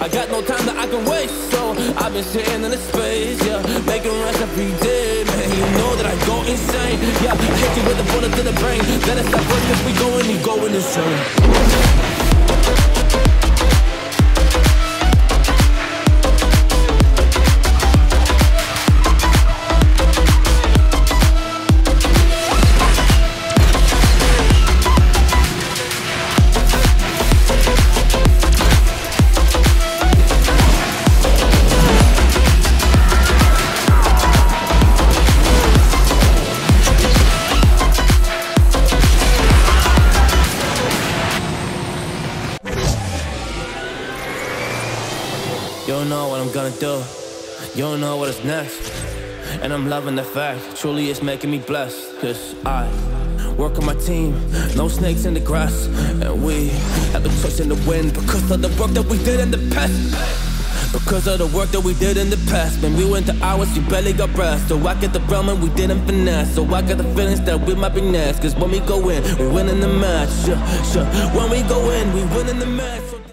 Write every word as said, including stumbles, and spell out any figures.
I got no time that I can waste, so I've been sitting in the space, yeah, making rest every day, man. You know that I go insane, yeah. I hit you with a bullet to the brain. Then it's that first if we going, you going insane. You don't know what I'm gonna do. You don't know what is next. And I'm loving the fact, truly it's making me blessed. Cause I work on my team, no snakes in the grass. And we have a choice in the wind because of the work that we did in the past. Because of the work that we did in the past. When we went to hours, you barely got breath. So I get the realm and we didn't finesse. So I got the feelings that we might be next. Cause when we go in, we win in the match, sure, sure. When we go in, we win in the match.